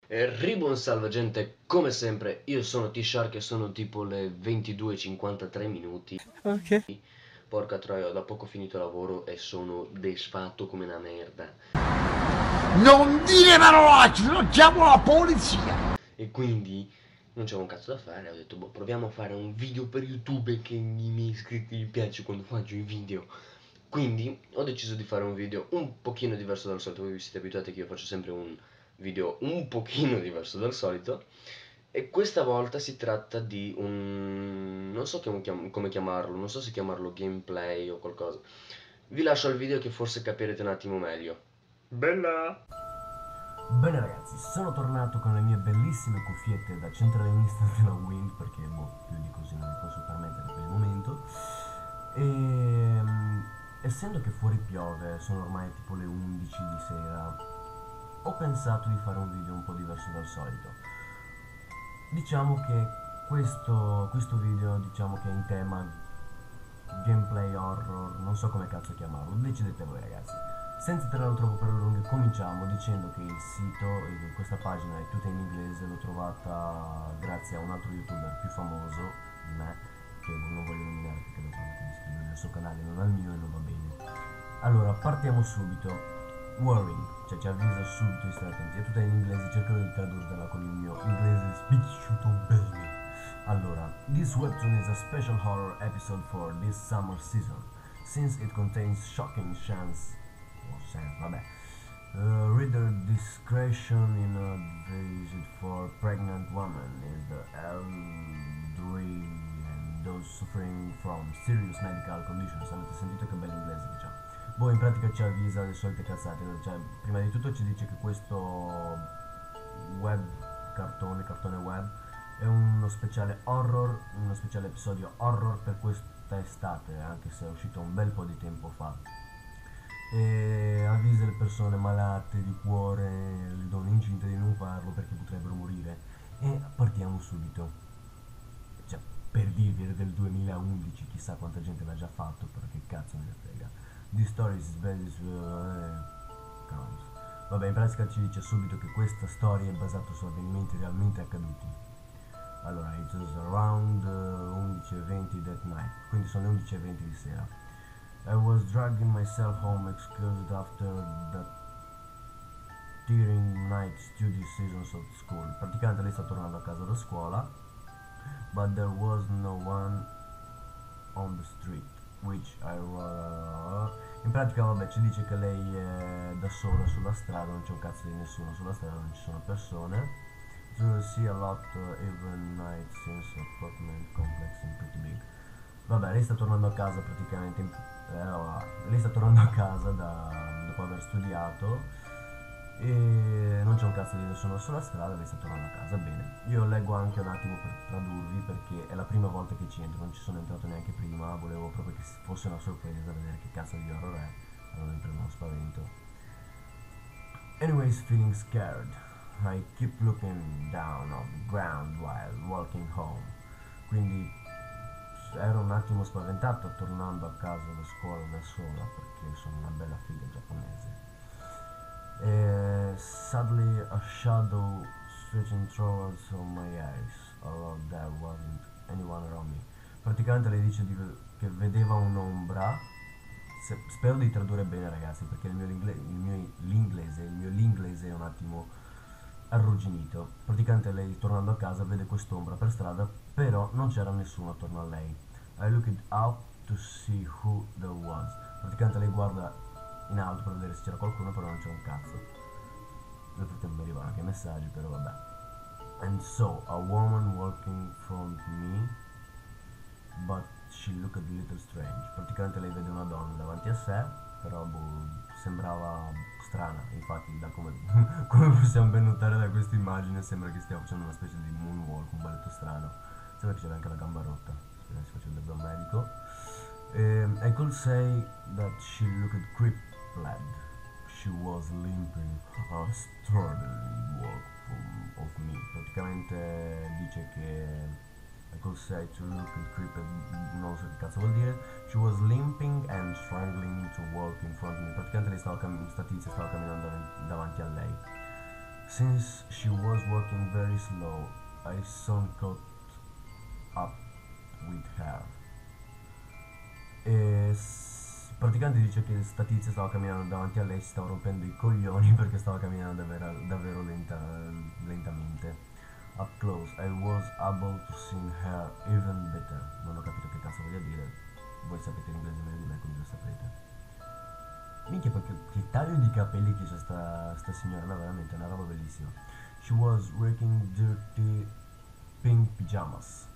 Ribuon salve gente, come sempre io sono T-Shark e sono tipo le 22:53 minuti. Ok. Porca troia, ho da poco finito lavoro e sono desfatto come una merda. Non dire parolacce, non chiamo la polizia! E quindi non c'avevo un cazzo da fare, ho detto boh, proviamo a fare un video per YouTube che i miei iscritti gli piace quando faccio i video. Quindi ho deciso di fare un video un pochino diverso dal solito, voi vi siete abituati che io faccio sempre un video un pochino diverso dal solito. E questa volta si tratta di un... non so come chiamarlo, non so se chiamarlo gameplay o qualcosa. Vi lascio al video che forse capirete un attimo meglio. Bella! Bene ragazzi, sono tornato con le mie bellissime cuffiette da centralinista della Wind perché più di così non mi posso permettere per il momento. E essendo che fuori piove, sono ormai tipo le 11 di sera, ho pensato di fare un video un po' diverso dal solito. Diciamo che questo video diciamo che è in tema gameplay horror, non so come cazzo chiamarlo, decidete voi ragazzi. Senza tirarlo troppo per le lunghe, cominciamo dicendo che il sito, questa pagina è tutta in inglese, l'ho trovata grazie a un altro youtuber più famoso di me, che non voglio nominare perché lo trovo che mi iscrive nel suo canale, non al mio e non va bene. Allora, partiamo subito. Warning, cioè ci avvisa subito di stare attenti, è tutta in inglese, cercherò di tradurla con il mio inglese spicciuto bene. Allora, this webtoon is a special horror episode for this summer season, since it contains shocking vabbè. Reader discretion in a visit for pregnant women is the elderly and those suffering from serious medical conditions. Avete sentito che bello inglese, diciamo. Boh, in pratica ci avvisa le solite cazzate, cioè, prima di tutto ci dice che questo cartone web, è uno speciale horror, uno speciale episodio horror per questa estate, anche se è uscito un bel po' di tempo fa. E avvisa le persone malate di cuore, le donne incinte di non farlo perché potrebbero morire. E partiamo subito. Cioè, per dirvi, è del 2011, chissà quanta gente l'ha già fatto, però che cazzo me ne frega. This story is based Vabbè, in pratica ci dice subito che questa storia è basata su avvenimenti realmente accaduti. Allora, it was around 11:20 that night, quindi sono le 11:20 di sera. I was dragging myself home excused after the tearing night study seasons of school. Praticamente lei sta tornando a casa da scuola, but there was no one on the street, which I was... In pratica vabbè ci dice che lei è da sola sulla strada, non c'è un cazzo di nessuno sulla strada, non ci sono persone. To see a lot even night since apartment complex and pretty big. Vabbè, lei sta tornando a casa praticamente, lei sta tornando a casa dopo aver studiato e non c'è un cazzo di nessuno sulla strada, lei sta tornando a casa, bene. Io leggo anche un attimo per tradurvi perché è la prima volta che ci entro, non ci sono entrato neanche prima, volevo proprio che fosse una sorpresa vedere che cazzo di horror è, allora mi prendo uno spavento. Anyways, feeling scared. I keep looking down on the ground while walking home. Quindi ero un attimo spaventato tornando a casa da scuola da sola perché sono una bella figa giapponese. Suddenly a shadow stretching towards my eyes, although there wasn't anyone around me. Praticamente lei dice che vedeva un'ombra. Spero di tradurre bene ragazzi perché il mio l'inglese è un attimo arrugginito. Praticamente lei tornando a casa vede quest'ombra per strada, però non c'era nessuno attorno a lei. I looked up to see who there was. Praticamente lei guarda in alto per vedere se c'era qualcuno, però non c'era un cazzo. Nel frattempo mi arrivano anche messaggi, però vabbè. And so a woman walking in front of me, but she looked a little strange. Praticamente lei vede una donna davanti a sé, però sembrava strana. Infatti da come possiamo ben notare da questa immagine sembra che stia facendo una specie di moonwalk, un balletto strano. Sembra che c'era anche la gamba rotta. Speriamo si faccia il mezzo medico. I could say that she looked crippled. She was limping a startling walk of me. Praticamente dice che I could say to look and crippled, non so che cazzo vuol dire. She was limping and struggling to walk in front of me. Praticamente lei sta tizia stava camminando davanti a lei. Since she was walking very slow, I soon caught up with her. Praticamente dice che sta tizia stava camminando davanti a lei, si stava rompendo i coglioni perché stava camminando davvero lentamente. Up close, I was able to see her even better. Non ho capito che cazzo voglia dire. Voi sapete l'inglese meglio di me, quindi lo saprete. Minchia, perché che taglio di capelli che c'è sta signora, no, veramente è una roba bellissima. She was wearing dirty pink pajamas.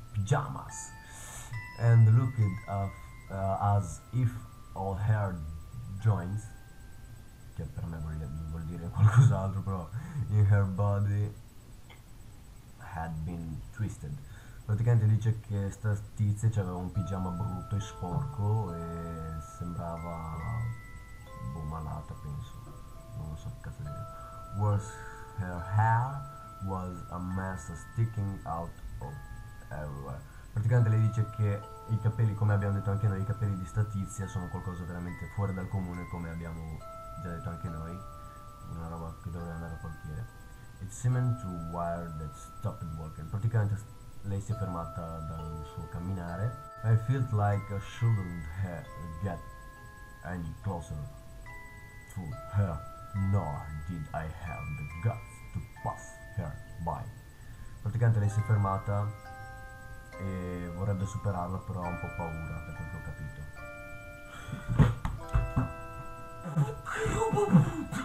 And looked as if all her joints, che per me vuol dire qualcos'altro, però in her body had been twisted. Praticamente dice che sta tizia aveva un pigiama brutto e sporco e sembrava malata, penso, non lo so che cazzo dire. Worse, her hair was a mess sticking out of everywhere. Praticamente lei dice che i capelli, come abbiamo detto anche noi, i capelli di sta tizia sono qualcosa veramente fuori dal comune, come abbiamo già detto anche noi, una roba che dovrebbe andare a parchiere. It seemed to wire that stopped walking. Praticamente lei si è fermata dal suo camminare. I felt like I shouldn't get any closer to her, nor did I have the guts to pass her by. Praticamente lei si è fermata e vorrebbe superarla, però ha un po' paura, per quanto ho capito.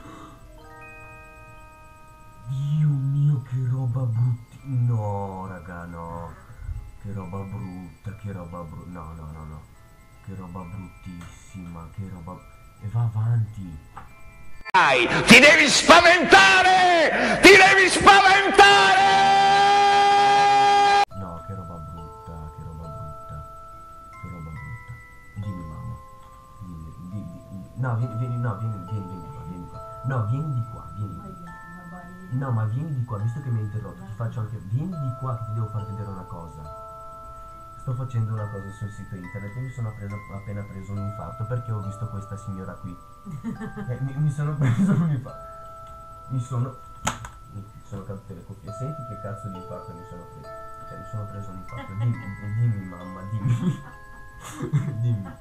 Dio mio, che roba brutta. No, raga, no. Che roba brutta, no. Che roba bruttissima, che roba... E va avanti. Ti devi spaventare! Ti devi spaventare! No, che roba brutta. Dimmi, mamma. No, vieni qua. No, vieni di qua. No, ma vieni di qua, visto che mi hai interrotto, ti faccio anche... Vieni di qua che ti devo far vedere una cosa. Sto facendo una cosa sul sito internet e mi sono appena preso un infarto perché ho visto questa signora qui. Mi sono preso un infarto. Mi sono cadute le cuffie. Senti che cazzo di infarto mi sono preso. Cioè, mi sono preso un infarto. Dimmi mamma, dimmi. Dimmi.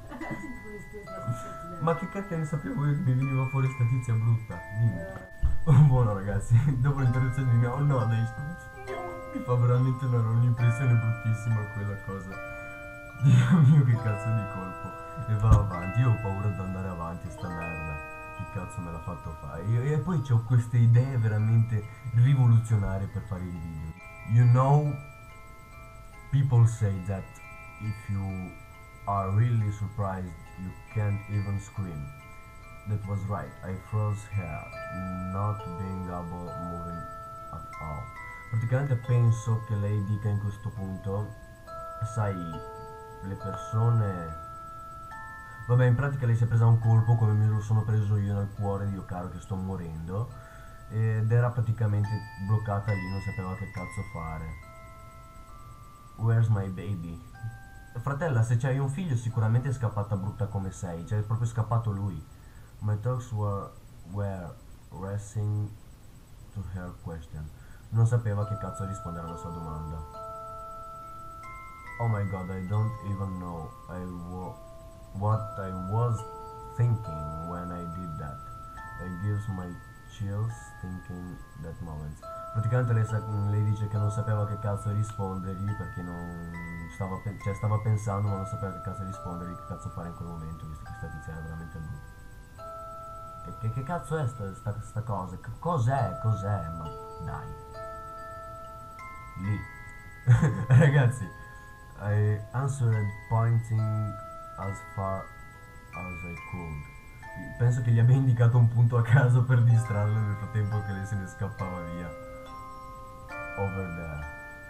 Ma che cazzo ne sapevo io che mi veniva fuori sta tizia brutta? Dimmi. Buono ragazzi, dopo l'interruzione di mia... Oh no, dai, mi fa veramente un'impressione bruttissima quella cosa. Dio mio, che cazzo di colpo. E va avanti, io ho paura di andare avanti, sta merda. Che cazzo me l'ha fatto fare? E poi ho queste idee veramente rivoluzionarie per fare i video. You know, people say that if you are really surprised, you can't even scream. That was right, I froze here, not being able moving at all. Praticamente penso che lei dica in questo punto, sai, le persone... Vabbè, in pratica lei si è presa un colpo come me lo sono preso io nel cuore, Dio caro che sto morendo, ed era praticamente bloccata lì, non sapeva che cazzo fare. Where's my baby? Fratella, se c'hai un figlio sicuramente è scappata brutta come sei, cioè è proprio scappato lui. My thoughts were racing to her question. Non sapeva che cazzo rispondere alla sua domanda. Oh my god, I don't even know what I was thinking when I did that. It gives my chills thinking that moment. Praticamente lei dice che non sapeva che cazzo rispondergli perché non stava pensando ma non sapeva che cazzo rispondergli, che cazzo fare in quel momento, visto che sta tizia era veramente brutta. Che cazzo è sta cosa? Cos'è? Ma dai. Lì. Ragazzi, I answered pointing as far as I could. Penso che gli abbia indicato un punto a caso per distrarlo nel frattempo che lei se ne scappava via. Over there.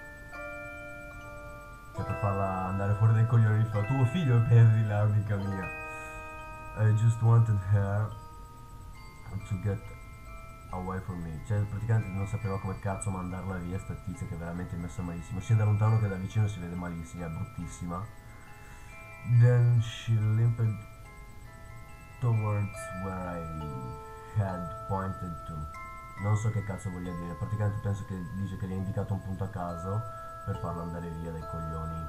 Cioè per farla andare fuori dai coglioni fa: tuo figlio perdi là, amica mia. I just wanted her to get away from me. Cioè praticamente non sapeva come cazzo mandarla via sta tizia che è veramente messa malissimo, sia da lontano che da vicino si vede malissimo, è bruttissima. Then she limped towards where I had pointed to. Non so che cazzo voglia dire, praticamente penso che dice che gli ha indicato un punto a caso per farlo andare via dai coglioni.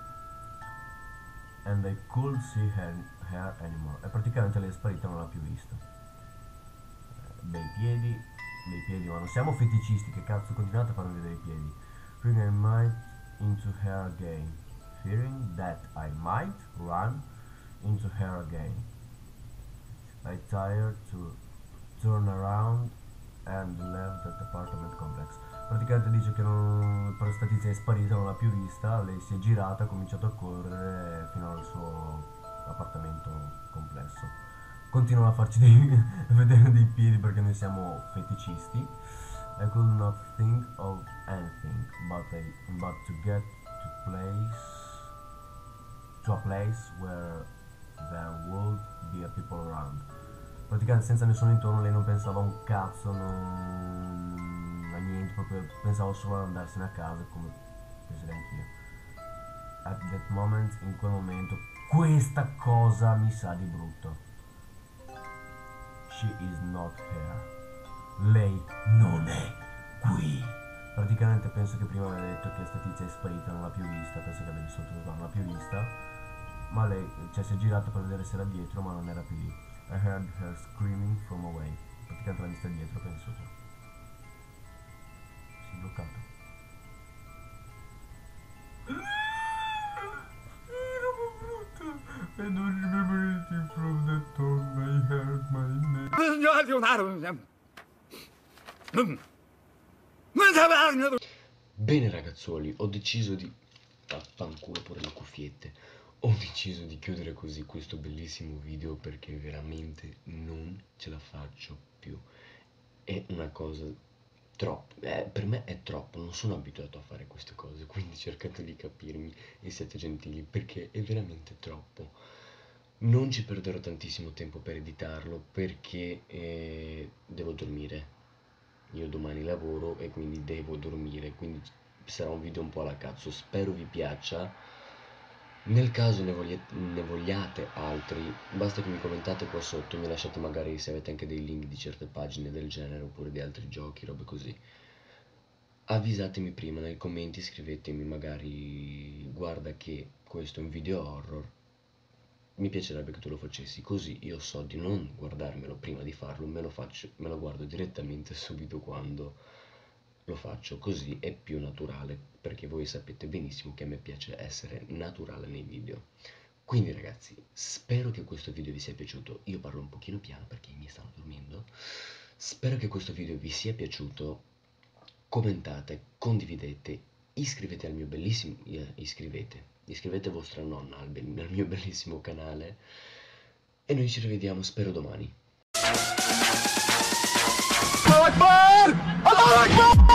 And I could see her anymore. E praticamente lei è sparita, non l'ha più vista. Bei piedi, ma non siamo feticisti, che cazzo, continuate a farmi vedere i piedi. Bring I might into her again, fearing that I might run into her again. I tired to turn around and left that apartment complex. Praticamente dice che questa tizia è sparita, non l'ha più vista, lei si è girata, ha cominciato a correre fino al suo appartamento complesso. Continuano a farci vedere dei piedi perché noi siamo feticisti. I could not think of anything but to get to a place where there would be a people around. Praticamente senza nessuno intorno lei non pensava a un cazzo, a niente, proprio pensavo solo ad andarsene a casa come penserei anch'io. At that moment, in quel momento, questa cosa mi sa di brutto. She is not here. Lei non è qui. Praticamente penso che prima aveva detto che sta tizia è sparita, non l'ha più vista, penso che abbia visto tutto, non l'ha più vista. Ma lei, cioè, si è girata per vedere se era dietro, ma non era più lì. I heard her screaming from away. Praticamente l'ha vista dietro, penso tu. Si è bloccato. I don't remember anything from that time I heard my name. Bene ragazzuoli, ho deciso di... Affanculo pure le cuffiette. Ho deciso di chiudere così questo bellissimo video perché veramente non ce la faccio più. È una cosa troppo, per me è troppo, non sono abituato a fare queste cose, quindi cercate di capirmi e siate gentili perché è veramente troppo. Non ci perderò tantissimo tempo per editarlo perché devo dormire. Io domani lavoro e quindi devo dormire, quindi sarà un video un po' alla cazzo. Spero vi piaccia. Nel caso ne vogliate altri, basta che mi commentate qua sotto, mi lasciate magari se avete anche dei link di certe pagine del genere oppure di altri giochi, robe così. Avvisatemi prima nei commenti, scrivetemi magari guarda che questo è un video horror, mi piacerebbe che tu lo facessi, così io so di non guardarmelo prima di farlo, me lo guardo direttamente subito quando lo faccio, così è più naturale, perché voi sapete benissimo che a me piace essere naturale nei video. Quindi ragazzi, spero che questo video vi sia piaciuto, io parlo un pochino piano perché i miei stanno dormendo, spero che questo video vi sia piaciuto, commentate, condividete, iscrivete al mio bellissimo, iscrivete vostra nonna al mio bellissimo canale e noi ci rivediamo spero domani. Allah Akbar! Allah Akbar!